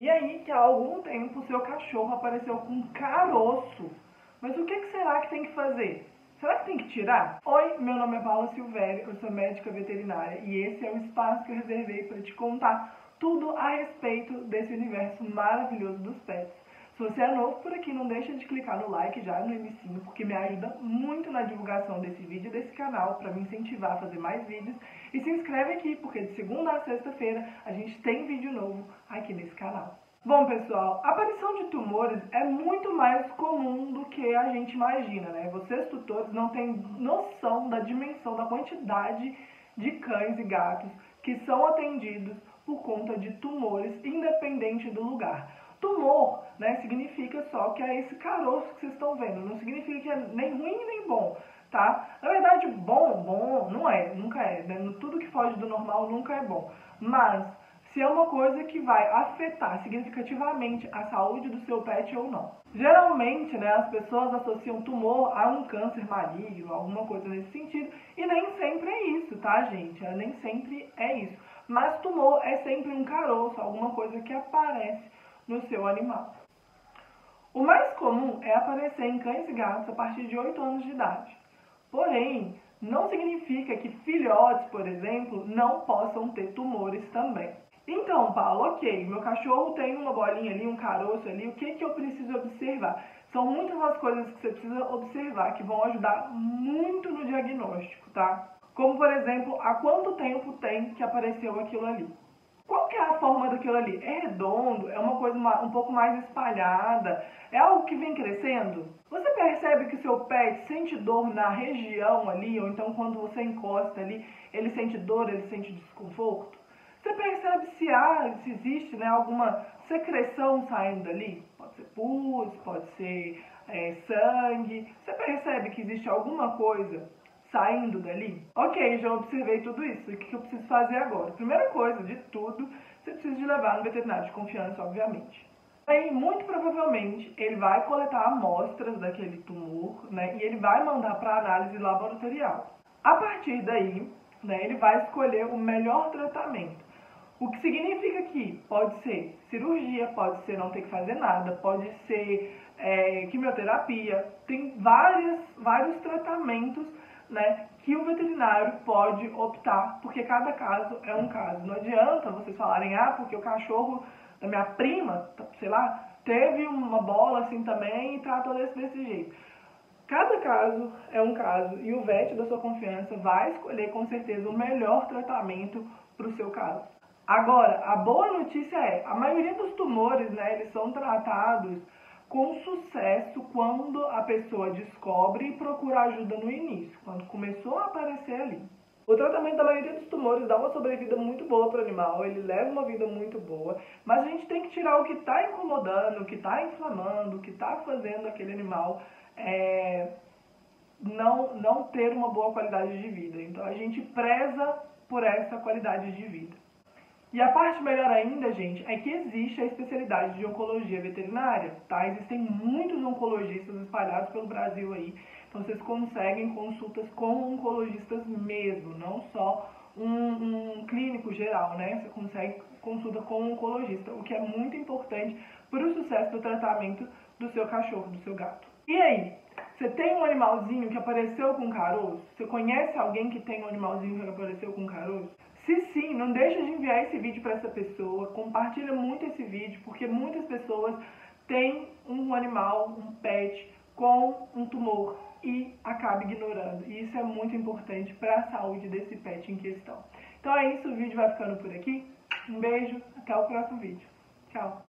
E aí que há algum tempo o seu cachorro apareceu com um caroço. Mas o que será que tem que fazer? Será que tem que tirar? Oi, meu nome é Paula Silvério, eu sou médica veterinária e esse é o espaço que eu reservei para te contar tudo a respeito desse universo maravilhoso dos pets. Se você é novo por aqui, não deixa de clicar no like já no inicinho, porque me ajuda muito na divulgação desse vídeo e desse canal, para me incentivar a fazer mais vídeos. E se inscreve aqui, porque de segunda a sexta-feira a gente tem vídeo novo aqui nesse canal. Bom, pessoal, a aparição de tumores é muito mais comum do que a gente imagina, né? Vocês, tutores, não têm noção da dimensão, da quantidade de cães e gatos que são atendidos por conta de tumores, independente do lugar. Tumor, né, significa só que é esse caroço que vocês estão vendo, não significa que é nem ruim nem bom, tá? Na verdade, bom não é, nunca é, né? Tudo que foge do normal nunca é bom, mas se é uma coisa que vai afetar significativamente a saúde do seu pet ou não. Geralmente, né, as pessoas associam tumor a um câncer maligno, alguma coisa nesse sentido, e nem sempre é isso, tá, gente? Nem sempre é isso. Mas tumor é sempre um caroço, alguma coisa que aparece no seu animal. O mais comum é aparecer em cães e gatos a partir de 8 anos de idade. Porém, não significa que filhotes, por exemplo, não possam ter tumores também. Então, Paulo, ok, meu cachorro tem uma bolinha ali, um caroço ali, o que eu preciso observar? São muitas as coisas que você precisa observar que vão ajudar muito no diagnóstico, tá? Como, por exemplo, há quanto tempo tem que apareceu aquilo ali? Qual que é a forma daquilo ali? É redondo? É uma coisa um pouco mais espalhada? É algo que vem crescendo? Você percebe que o seu pet sente dor na região ali, ou então quando você encosta ali, ele sente dor, ele sente desconforto? Você percebe se existe, né, alguma secreção saindo dali? Pode ser pus, pode ser sangue. Você percebe que existe alguma coisa saindo dali? Ok, já observei tudo isso. E o que eu preciso fazer agora? Primeira coisa de tudo, você precisa de levar no veterinário de confiança, obviamente. Aí, muito provavelmente, ele vai coletar amostras daquele tumor, né, e ele vai mandar para análise laboratorial. A partir daí, né, ele vai escolher o melhor tratamento. O que significa que pode ser cirurgia, pode ser não ter que fazer nada, pode ser quimioterapia, tem vários tratamentos, né, que o veterinário pode optar, porque cada caso é um caso. Não adianta vocês falarem, porque o cachorro da minha prima, sei lá, teve uma bola assim também e tratou desse jeito. Cada caso é um caso e o vet da sua confiança vai escolher com certeza o melhor tratamento para o seu caso. Agora, a boa notícia é, a maioria dos tumores, né, eles são tratados com sucesso quando a pessoa descobre e procura ajuda no início, quando começou a aparecer ali. O tratamento da maioria dos tumores dá uma sobrevida muito boa para o animal, ele leva uma vida muito boa, mas a gente tem que tirar o que está incomodando, o que está inflamando, o que está fazendo aquele animal não ter uma boa qualidade de vida. Então a gente preza por essa qualidade de vida. E a parte melhor ainda, gente, é que existe a especialidade de oncologia veterinária, tá? Existem muitos oncologistas espalhados pelo Brasil aí, então vocês conseguem consultas com oncologistas mesmo, não só um clínico geral, né? Você consegue consulta com um oncologista, o que é muito importante para o sucesso do tratamento do seu cachorro, do seu gato. E aí? Você tem um animalzinho que apareceu com caroço? Você conhece alguém que tem um animalzinho que apareceu com caroço? Se sim, não deixa de enviar esse vídeo para essa pessoa, compartilha muito esse vídeo, porque muitas pessoas têm um animal, um pet, com um tumor e acabam ignorando. E isso é muito importante para a saúde desse pet em questão. Então é isso, o vídeo vai ficando por aqui. Um beijo, até o próximo vídeo. Tchau!